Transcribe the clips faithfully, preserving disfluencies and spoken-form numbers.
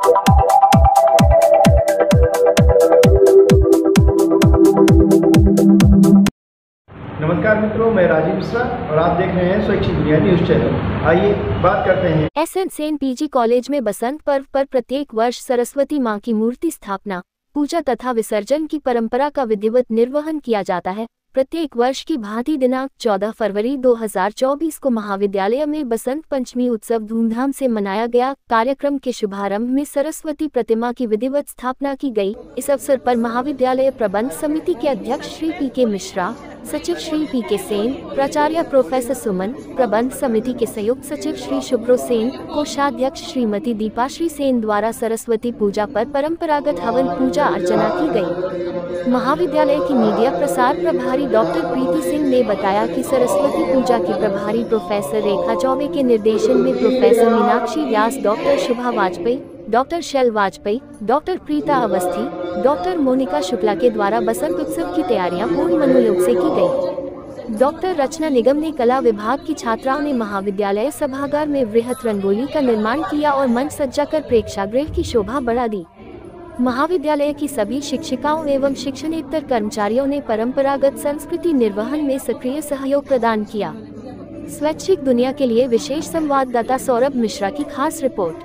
नमस्कार मित्रों, मैं राजीव मिश्रा और आप देख रहे हैं स्वैच्छिक दुनिया न्यूज चैनल। आइए बात करते हैं। S N Sen PG college में बसंत पर्व पर प्रत्येक वर्ष सरस्वती मां की मूर्ति स्थापना, पूजा तथा विसर्जन की परंपरा का विधिवत निर्वहन किया जाता है। प्रत्येक वर्ष की भांति दिनांक चौदह फरवरी दो हज़ार चौबीस को महाविद्यालय में बसंत पंचमी उत्सव धूमधाम से मनाया गया। कार्यक्रम के शुभारंभ में सरस्वती प्रतिमा की विधिवत स्थापना की गई। इस अवसर पर महाविद्यालय प्रबंध समिति के अध्यक्ष श्री पी के मिश्रा, सचिव श्री पी के सेन, प्राचार्य प्रोफेसर सुमन, प्रबंध समिति के संयुक्त सचिव श्री शुभ्रो सेन, कोषाध्यक्ष श्रीमती दीपाश्री सेन द्वारा सरस्वती पूजा पर परंपरागत हवन पूजा अर्चना की गई। महाविद्यालय की मीडिया प्रसार प्रभारी डॉक्टर प्रीति सिंह ने बताया कि सरस्वती पूजा की प्रभारी प्रोफेसर रेखा चौबे के निर्देशन में professor Meenakshi Vyas, doctor Shubha Vajpayee, doctor Shail Vajpayee, doctor Preeta Awasthi, doctor Monika Shukla के द्वारा बसंत उत्सव की तैयारियां पूर्ण मनोयोग से की गई। डॉक्टर रचना निगम ने कला विभाग की छात्राओं ने महाविद्यालय सभागार में वृहत रंगोली का निर्माण किया और मंच सज्जा कर प्रेक्षागृह की शोभा बढ़ा दी। महाविद्यालय की सभी शिक्षिकाओं एवं शिक्षणेतर कर्मचारियों ने परंपरागत संस्कृति निर्वहन में सक्रिय सहयोग प्रदान किया। स्वैच्छिक दुनिया के लिए विशेष संवाददाता सौरभ मिश्रा की खास रिपोर्ट।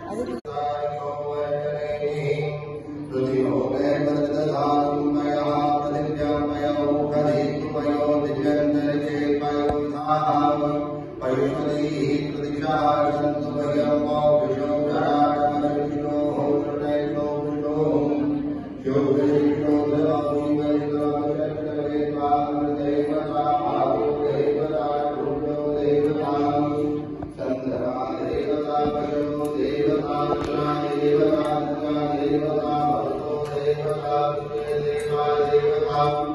देवता